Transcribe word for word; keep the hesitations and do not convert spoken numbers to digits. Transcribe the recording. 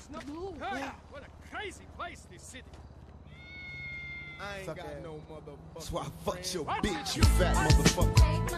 No. What a crazy place, this city. I ain't Suck got ass. no motherfucker. That's why I fucked your What? bitch, you fat motherfucker.